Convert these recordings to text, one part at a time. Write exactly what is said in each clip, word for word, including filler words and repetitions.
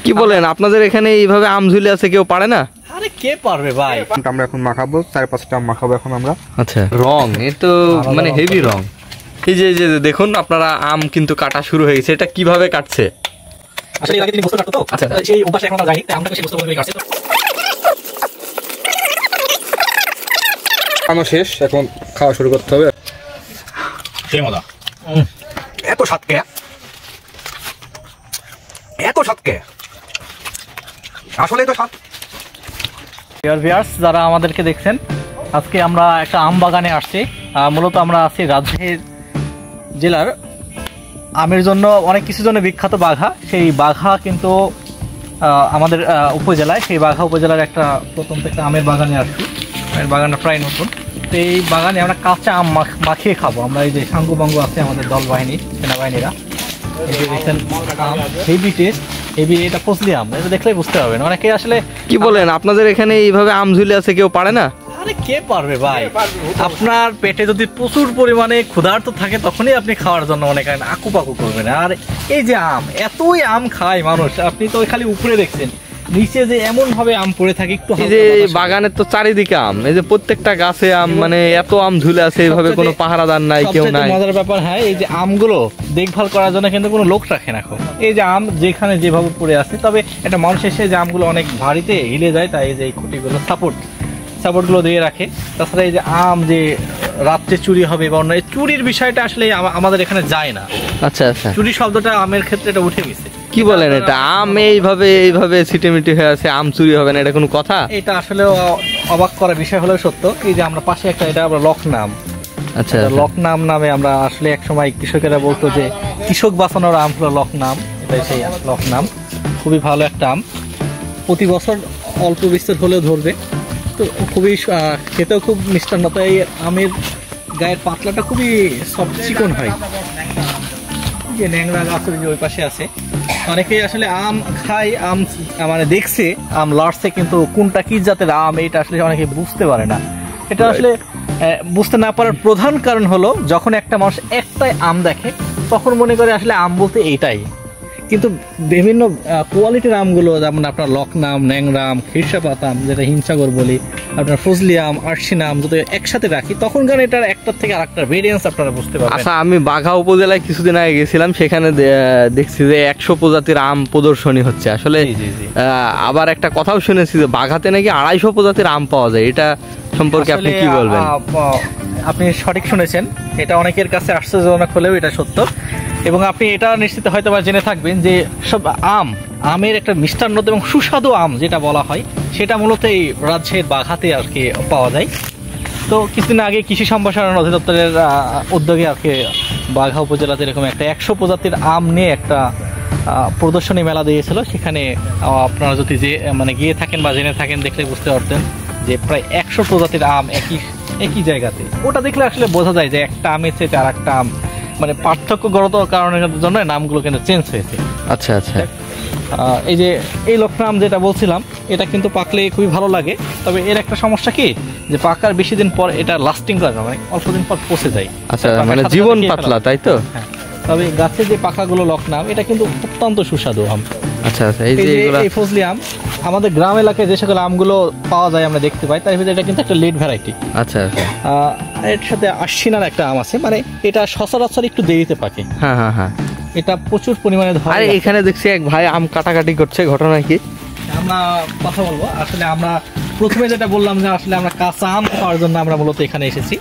কি বলেন, আপনাদের এখানে এইভাবে আম ঝুলে আছে, কেউ পারে না? আরে কে পারবে ভাই। আমরা এখন মাখাবো, চার পাঁচটা আম মাখাবো এখন আমরা। আচ্ছা, রং এ তো মানে হেভি রং। এই যে যে দেখুন আপনারা আম কিন্তু কাটা শুরু হয়ে গেছে। এটা কিভাবে কাটছে? আসলে এর আগে তিনি বস্তু কাটতো তো, আচ্ছা সেই অভ্যাস এখন আমরা জানি, তাই আমটাকে সেই বস্তু বলে কাটছে। খাওয়া শেষ, এখন খাওয়া শুরু করতে হবে। সেই মজা, এত স্বাদকে, এত স্বাদকে, আসলে তো স্বাদ। ডিয়ার ভিউয়ার্স, যারা আমাদেরকে দেখছেন, আজকে আমরা একটা আম বাগানে আসছি। মূলত আমরা আছি রাজশাহী জেলার আমের জন্য অনেক কিছুর জন্য বিখ্যাত বাঘা। সেই বাঘা কিন্তু আমাদের উপজেলায়, সেই বাঘা উপজেলার একটা প্রথম থেকে আমের বাগানে আসছি। আমের বাগানটা প্রায় নতুন। তো এই বাগানে আমরা কাঁচা আম মাখিয়ে খাবো। আমরা এই যে সাঙ্গু বাঙ্গু আছে আমাদের দল বাহিনী, সেনাবাহিনীরা, এই যে দেখছেন আম হেভি টেস্ট, হেভি। এটা ফজলি আম, এটা দেখলেই বুঝতে পারবেন। অনেকে আসলে কি বলেন, আপনাদের এখানে এইভাবে আম ঝুলে আছে, কেউ পারে না? আরে কে পারবে ভাই। আপনার পেটে যদি প্রচুর পরিমাণে ক্ষুধার্ত থাকে, তখনই আপনি খাওয়ার জন্য অনেক আকুপাকু করবেন। আর এই যে আম, এতই আম খায় মানুষ, আপনি তো খালি উপরে দেখছেন, নিচে যে এমন ভাবে আম পড়ে থাকে। একটু এই যে বাগানের তো চারিদিকে আম, এই যে প্রত্যেকটা গাছে আম, মানে এত আম ঝুলে আছে, এইভাবে কোনো পাহারাদার নাই, কেউ নাই। মজার ব্যাপার, হ্যাঁ, এই যে আমগুলো দেখভাল করার জন্য কিন্তু কোনো লোক রাখে না। এই যে আম যেখানে যেভাবে পড়ে আছে, তবে একটা মানুষ এসে যে আমগুলো অনেক ভারীতে হিলে যায়, তাই এই যে এই খুঁটিগুলো সাপোর্ট সাপোর্টগুলো দিয়ে রাখে। তাছাড়া এই যে আম যে রাত্রে চুরি হবে বা অন্য, এই চুরির বিষয়টা আসলে আমাদের এখানে যায় না। আচ্ছা আচ্ছা, চুরি শব্দটা আমের ক্ষেত্রে এটা উঠে গেছে। কি বলেন, এটা আম এইভাবে এইভাবে সিটেমিটি হয়ে আছে, আম চুরি হবে না, এটা কোনো কথা? এটা আসলে অবাক করার বিষয় হলেও সত্য। এই যে আমরা পাশে একটা, এটা আমরা লকনাম, আচ্ছা লকনাম নামে আমরা আসলে এক সময় কৃষকেরা বলতো যে কৃষক বাঁচানোর আম হলো লকনাম। এটাই সেই লকনাম, খুবই ভালো একটা আম। প্রতি বছর অল্প বিস্তর হলেও ধরবে, তো খুবই খেতেও খুব মিষ্টান্নতা। এই আমের গায়ের পাতলাটা খুবই সফট চিকন হয়। যে ন্যাংরা গাছের যে ওই পাশে আছে, অনেকেই আসলে আম খায়, আম মানে দেখছে আম লড়ছে, কিন্তু কোনটা কি জাতের আম এটা আসলে অনেকে বুঝতে পারে না। এটা আসলে বুঝতে না পারার প্রধান কারণ হলো, যখন একটা মানুষ একটাই আম দেখে, তখন মনে করে আসলে আম বলতে এইটাই। কিন্তু বিভিন্ন কোয়ালিটির আমগুলো, যেমন আপনার লকনাম, ন্যাংরাম, খিরসাপাত আম যেটা হিমসাগর বলি, আপনার ফজলি আম, আরশিনা আম যদি একসাথে রাখি, তখন কারণ এটার একটার থেকে আরেকটা ভেরিয়েন্স আপনারা বুঝতে পারবেন। আচ্ছা, আমি বাঘা উপজেলায় কিছুদিন আগে গেছিলাম, সেখানে দেখছি যে একশো প্রজাতির আম প্রদর্শনী হচ্ছে। আসলে আবার একটা কথাও শুনেছি যে বাঘাতে নাকি আড়াইশো প্রজাতির আম পাওয়া যায়। এটা সম্পর্কে আপনি কি বলবেন? আপনি সঠিক শুনেছেন, এটা অনেকের কাছে আশ্চর্যজনক হলেও এটা সত্য। এবং আপনি এটা নিশ্চিত হয়তো বা জেনে থাকবেন যে সব আম, আমের একটা মিষ্টান্ন এবং সুস্বাদু আম যেটা বলা হয়, সেটা মূলত এই রাজশাহীর বাঘাতে আর কি পাওয়া যায়। তো কিছুদিন আগে কৃষি সম্প্রসারণ অধিদপ্তরের উদ্যোগে আর কি বাঘা উপজেলাতে এরকম একটা একশো প্রজাতির আম নিয়ে একটা প্রদর্শনী মেলা দিয়েছিল। সেখানে আপনারা যদি যে মানে গিয়ে থাকেন বা জেনে থাকেন, দেখলে বুঝতে পারতেন যে প্রায় একশো প্রজাতির আম একই একই জায়গাতে। ওটা দেখলে আসলে বোঝা যায় যে একটা আমের চেয়ে আর একটা আম মানে পার্থক্যগত কারণের জন্য নামগুলো কিন্তু চেঞ্জ হয়েছে। আচ্ছা আচ্ছা, এই যে এই লকনাম যেটা বলছিলাম, এটা কিন্তু পাকলে খুবই ভালো লাগে। তবে এর একটা সমস্যা কি, যে পাকার বেশি দিন পর এটা লাস্টিং করে না, মানে অল্প দিন পর পচে যায়। আচ্ছা, মানে জীবন পাতলা, তাই তো? হ্যাঁ, তবে গাছে যে পাকাগুলো লকনাম, এটা কিন্তু অত্যন্ত সুস্বাদু আম। আচ্ছা আচ্ছা, এই যে এই ফজলি আম আমাদের গ্রাম এলাকায় যে সকল আমগুলো পাওয়া যায় আমরা দেখতে পাই, তার ভিতরে এটা কিন্তু একটা লেট ভ্যারাইটি। আচ্ছা আচ্ছা, এর সাথে আশ্বিনার একটা আম আছে, মানে এটা সচরাচর একটু দেরিতে পাকে। হ্যাঁ হ্যাঁ হ্যাঁ, এটা প্রচুর পরিমাণে ধরে। আরে এখানে দেখছি এক ভাই আম কাটাকাটি করছে, ঘটনা কি? আমরা কথা বলবো। আসলে আমরা প্রথমে যেটা বললাম যে আসলে আমরা কাঁচা আম খাওয়ার জন্য আমরা মূলত এখানে এসেছি।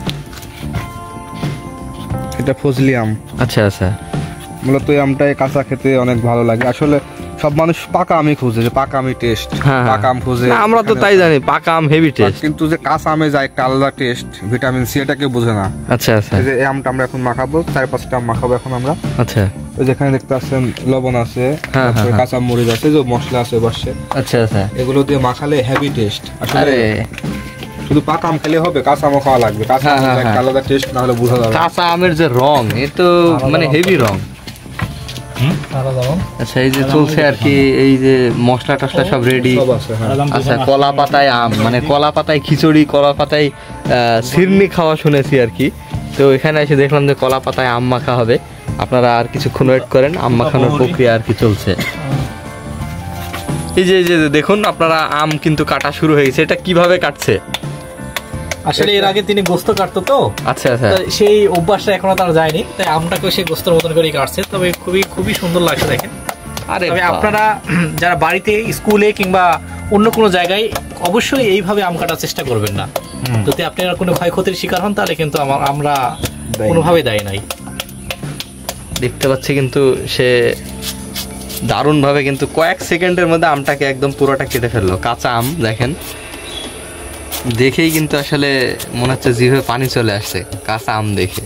এটা ফজলি আম। আচ্ছা আচ্ছা, মূলত এই আমটাই কাঁচা খেতে অনেক ভালো লাগে। আসলে সব মানুষ পাকা আমই খুঁজে, যে পাকা আমি টেস্ট, পাকা আম খুঁজে। আমরা তো তাই জানি পাকা আম হেভি টেস্ট, কিন্তু যে কাঁচা আমে যায় একটা আলাদা টেস্ট, ভিটামিন সি, এটা কেউ বোঝে না। আচ্ছা আচ্ছা, এই যে এই আমটা আমরা এখন মাখাবো, চার পাঁচটা আম মাখাবো এখন আমরা। আচ্ছা, ওই যেখানে দেখতে পাচ্ছেন লবণ আছে, কাঁচা মরিচ আছে, যে মশলা আছে বসে। আচ্ছা আচ্ছা, এগুলো দিয়ে মাখালে হেভি টেস্ট। আসলে শুধু পাকা আম খেলে হবে, কাঁচা আমও খাওয়া লাগবে। কাঁচা আম একটা আলাদা টেস্ট, না হলে বোঝা যাবে। কাঁচা আমের যে রং, এ তো মানে হেভি রং। আচ্ছা, এই যে চলছে আর কি, এই যে মশলা টসলা সব রেডি। আচ্ছা, কলা পাতায় আম, মানে কলা পাতায় খিচুড়ি, কলা পাতায় সিরনি খাওয়া শুনেছি আর কি। তো এখানে এসে দেখলাম যে কলা পাতায় আম মাখা হবে। আপনারা আর কিছুক্ষণ ওয়েট করেন, আম মাখানোর প্রক্রিয়া আর কি চলছে। এই যে যে দেখুন আপনারা আম কিন্তু কাটা শুরু হয়ে গেছে, এটা কিভাবে কাটছে? আসলে এর আগে তিনি গোস্ত কাটতো তো, আচ্ছা আচ্ছা, সেই অভ্যাসটা এখনো তার যায়নি, তাই আমটাকে সে গোস্তের মতন করে কাটছে। তবে খুবই খুবই সুন্দর লাগছে দেখেন। আরে তবে আপনারা যারা বাড়িতে, স্কুলে কিংবা অন্য কোনো জায়গায় অবশ্যই এইভাবে আম কাটার চেষ্টা করবেন না। যদি আপনারা কোনো ক্ষয়ক্ষতির শিকার হন তাহলে কিন্তু আমার আমরা কোনোভাবে দায়ী নাই। দেখতে পাচ্ছি কিন্তু সে দারুণভাবে কিন্তু কয়েক সেকেন্ডের মধ্যে আমটাকে একদম পুরোটা কেটে ফেললো। কাঁচা আম দেখেন, দেখেই কিন্তু আসলে মনে হচ্ছে জিভে পানি চলে আসছে কাঁচা আম দেখে।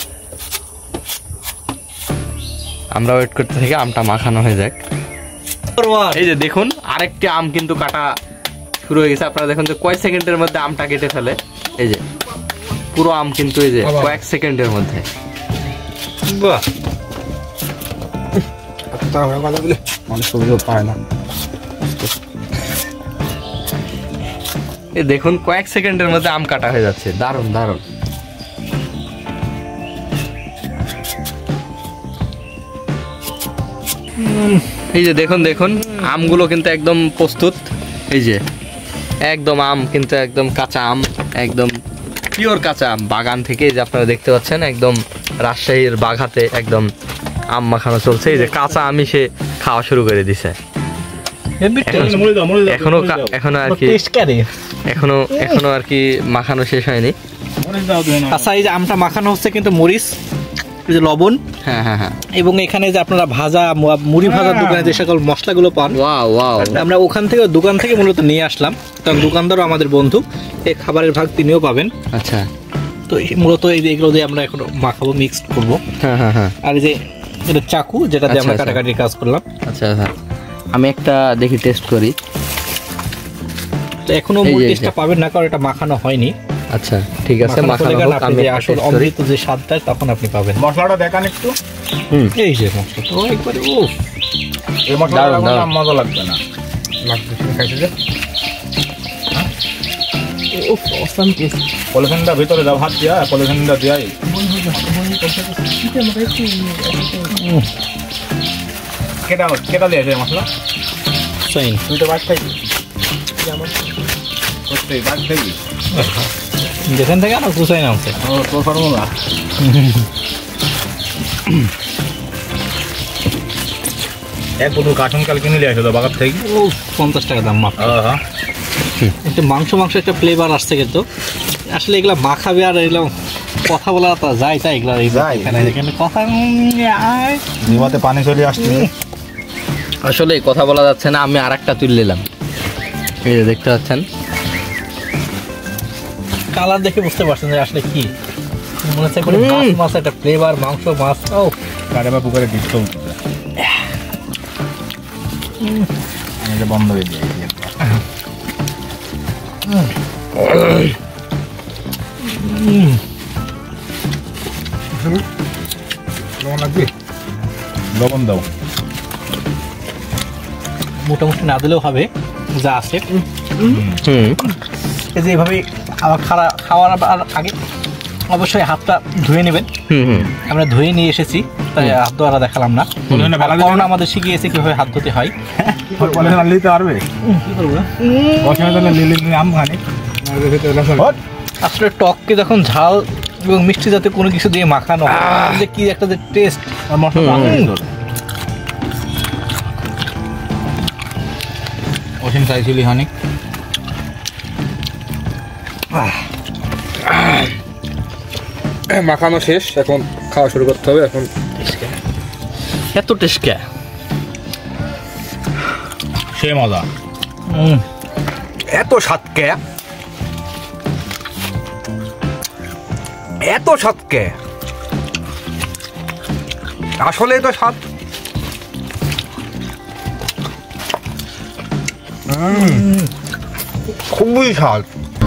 আমরা ওয়েট করতে থেকে আমটা মাখানো হয়ে যাক। এই যে দেখুন আরেকটি আম কিন্তু কাটা শুরু হয়ে গেছে। আপনারা দেখুন যে কয়েক সেকেন্ডের মধ্যে আমটা কেটে ফেলে। এই যে পুরো আম কিন্তু এই যে কয়েক সেকেন্ডের মধ্যে। বাহ, এই দেখুন কয়েক সেকেন্ডের মধ্যে আম কাটা হয়ে যাচ্ছে। দারুণ দারুণ। এই যে দেখুন দেখুন আমগুলো কিন্তু একদম প্রস্তুত। এই যে একদম আম কিন্তু একদম কাঁচা আম, একদম পিওর কাঁচা আম বাগান থেকে। এই যে আপনারা দেখতে পাচ্ছেন একদম রাজশাহীর বাঘাতে একদম আম মাখানো চলছে। এই যে কাঁচা আমি সে খাওয়া শুরু করে দিছে। এখনো এখনো আর কি এখনো এখনো আর কি মাখানো শেষ হয়নি। আচ্ছা, এই যে আমটা মাখানো হচ্ছে কিন্তু মরিচ, এই যে লবণ, হ্যাঁ হ্যাঁ হ্যাঁ, এবং এখানে যে আপনারা ভাজা মুড়ি ভাজার দোকানে যে সকল মশলাগুলো পান, ওয়াও ওয়াও, আমরা ওখান থেকে দোকান থেকে মূলত নিয়ে আসলাম। কারণ দোকানদারও আমাদের বন্ধু, এই খাবারের ভাগ তিনিও পাবেন। আচ্ছা, তো মূলত এই যে এগুলো দিয়ে আমরা এখন মাখাবো, মিক্সড করবো। হ্যাঁ হ্যাঁ হ্যাঁ, আর এই যে এটা চাকু, যেটা দিয়ে আমরা কাটাকাটির কাজ করলাম। আচ্ছা আচ্ছা, আমি একটা দেখি টেস্ট করি। তো এখনো মূল টেস্টটা পাবেন না, কারণ এটা মাখানো হয়নি। আচ্ছা ঠিক আছে, মাখানো হোক, আমি আসলে অমৃত যে স্বাদটা তখন আপনি পাবেন। মশলাটা দেখান একটু। হুম, এই যে মশলা তো একবারে ও, এই মশলাটা না মজা লাগবে না, লাগবে খাইতে যে। উফ, অসাম টেস্ট। পলিথিনটা ভিতরে দাও, হাত দিয়া পলিথিনটা দিয়াই। কেটা কেটা দিয়েছে মশলা সাইন তুই তো বাদ খাইবি, সত্যি বাদ খাইবি যেখান থেকে আমার কুচাই নামছে। ও তোর ফর্মুলা। এক বোতল কার্টুন কাল কিনে নিয়ে আসো তো বাগার থেকে। ও পঞ্চাশ টাকা দাম মাত্র। হ্যাঁ, একটু মাংস মাংস একটা ফ্লেভার আসছে কিন্তু। আসলে এগুলা মাখাবে আর এগুলো কথা বলা তো যায় তাই এগুলা এখানে কথা জিমাতে পানি চলে আসছে। আসলে কথা বলা যাচ্ছে না, আমি আর একটা তুলে নিলাম। এই যে দেখতে পাচ্ছেন, কালার দেখে বুঝতে পারছেন যে আসলে কি মনে হচ্ছে মাছ মাছ একটা ফ্লেভার, মাংস মাছ। ও কারেবা পুকুরে ডিস্কো আমি বন্ধ হয়ে দিয়ে লবণ লাগবে, লবণ দাও। মোটামুটি না দিলেও হবে, যা আছে। এই যে এইভাবে আবার খাওয়া খাওয়ার আগে অবশ্যই হাতটা ধুয়ে নেবেন। আমরা ধুয়ে নিয়ে এসেছি, তাই হাত ধোয়া দেখালাম না, কারণ আমাদের শিখিয়েছে কিভাবে হাত ধুতে হয়। আসলে টককে যখন ঝাল এবং মিষ্টি যাতে কোনো কিছু দিয়ে মাখানো হয়, কি একটা যে টেস্ট। ওখানে চাইছিলি অনেক মাখানো শেষ, এখন খাওয়া শুরু করতে হবে। এখন এত টেস্ট কে, সে মজা, এত স্বাদ কে, এত স্বাদ কে, আসলে তো স্বাদ। খুবই স্বাদ।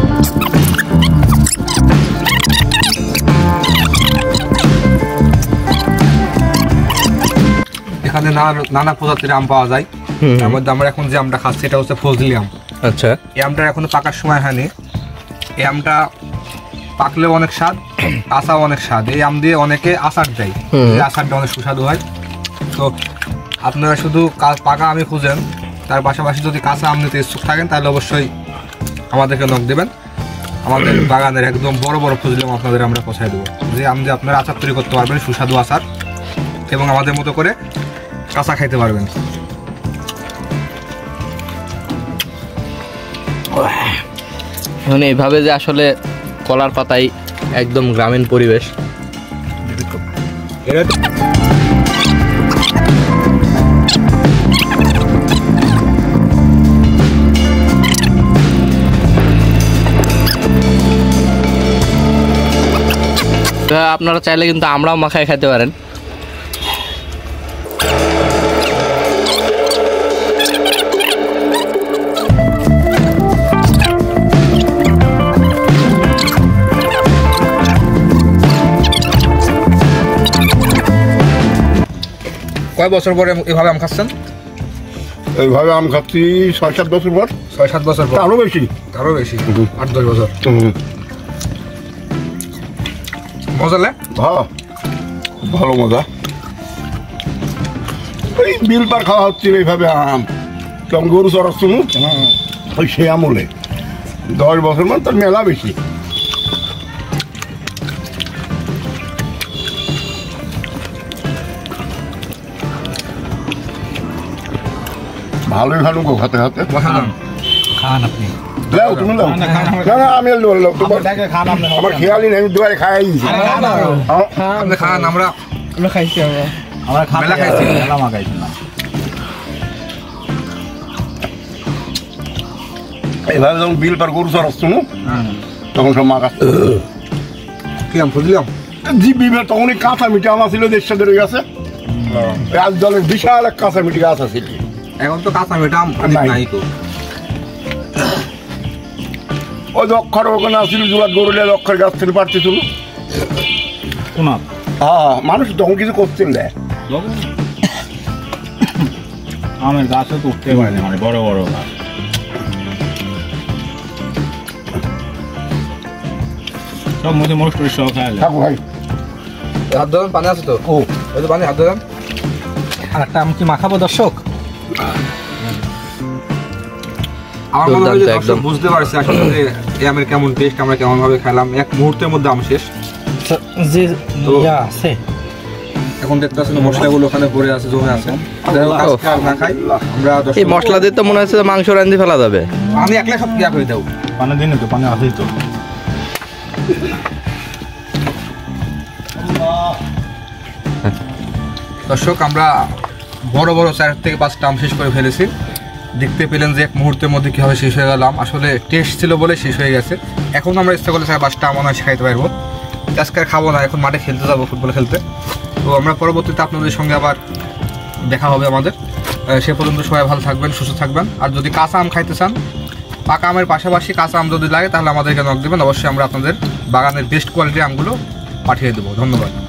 এখানে নানা প্রজাতির আম পাওয়া যায়। তার মধ্যে আমরা এখন যে আমটা খাচ্ছি এটা হচ্ছে ফজলি আম। আচ্ছা, এই আমটা এখনো পাকার সময় হয়নি। এই আমটা পাকলেও অনেক স্বাদ, আচাও অনেক স্বাদ। এই আম দিয়ে অনেকে আচার দেয়, এই আচারটা অনেক সুস্বাদু হয়। তো আপনারা শুধু পাকা আমই খুঁজেন তার পাশাপাশি যদি কাঁচা আম নিতে ইচ্ছুক থাকেন তাহলে অবশ্যই আমাদেরকে নক দেবেন। আমাদের বাগানের একদম বড় বড় ফজলি আম আপনাদের আমরা পৌঁছায় দেবো, যে আম দিয়ে আপনারা আচার তৈরি করতে পারবেন, সুস্বাদু আচার, এবং আমাদের মতো করে কাঁচা খাইতে পারবেন। মানে এইভাবে যে আসলে কলার পাতায় একদম গ্রামীণ পরিবেশ। আপনারা চাইলে কিন্তু আমরাও মাখায় খেতে পারেন। কয় বছর পরে এভাবে আম খাচ্ছেন? এইভাবে আম খাচ্ছি ছয় সাত বছর পর। ছয় সাত বছর পর? আরো বেশি, আরো বেশি, আট দশ বছর। মজা লাগে? হ্যাঁ, ভালো মজা। ওই বিল পার খাওয়া হচ্ছে এইভাবে আম, তখন গরু চড়াচ্ছ ওই সে আমলে দশ বছর মানে তার মেলা বেশি। ভালোই ভালো গো খাতে খাতে। খান আপনি, লাও তুমি লাও। না না আমি লাও, আমার খেয়ালই নেই, আমি দুবারে খাই। আপনি খান, আমরা আমরা খাইছি, আমরা আমরা খান মেলা খাইছি, মেলা মাখাইছি না। এইভাবে যখন বিল পার গরু চড়াচ্ছ তখন সব মাখাচ্ছে। কি আম বুঝলাম? জি বিমের তখন এই কাঁচা মিঠে আম ছিল দেড় সাথে রয়ে গেছে। এক দলের বিশাল এক কাঁচা মিঠে গাছ আছে। এখন তো কাঁচা মিঠা আম নাই তো। ওই অক্ষর ওখানে আসছিল জোড়া গরুলে অক্ষর গাছ থেকে পারতেছিল। হ্যাঁ, মানুষ তখন কিছু করছেন না। আমের গাছও তো উঠতে পারে না, মানে বড় বড় গাছ। সব মধ্যে মোস্ট সব খায়। থাকো ভাই, হাত ধরেন, পানি আছে তো? ও ওই তো পানি, হাত ধরেন। আর একটা আম কি মাখাবো দর্শক? আমার মনে হয় যে দর্শক বুঝতে পারছে আসলে যে এই আমের কেমন টেস্ট, আমরা কেমন ভাবে খেলাম। এক মুহূর্তের মধ্যে আম শেষ। যে আছে এখন দেখতে পাচ্ছেন মশলাগুলো ওখানে পড়ে আছে, জমে আছে। না খাই আমরা এই মশলা দিয়ে তো মনে হচ্ছে মাংস রান্ধি ফেলা যাবে। আমি একলা সব গিয়া করে দাও। পানি দিন তো, পানি আছেই তো। দর্শক আমরা বড় বড় চার থেকে পাঁচটা আম শেষ করে ফেলেছি। দেখতে পেলেন যে এক মুহূর্তের মধ্যে কীভাবে শেষ হয়ে গেলাম। আসলে টেস্ট ছিল বলে শেষ হয়ে গেছে। এখন আমরা ইচ্ছা করলে চার পাঁচটা আম অনায়াসে খাইতে পারবো। আজকে আর খাবো না, এখন মাঠে খেলতে যাবো, ফুটবল খেলতে। তো আমরা পরবর্তীতে আপনাদের সঙ্গে আবার দেখা হবে আমাদের। সে পর্যন্ত সবাই ভালো থাকবেন, সুস্থ থাকবেন। আর যদি কাঁচা আম খাইতে চান, পাকা আমের পাশাপাশি কাঁচা আম যদি লাগে তাহলে আমাদেরকে নক দেবেন। অবশ্যই আমরা আপনাদের বাগানের বেস্ট কোয়ালিটির আমগুলো পাঠিয়ে দেবো। ধন্যবাদ।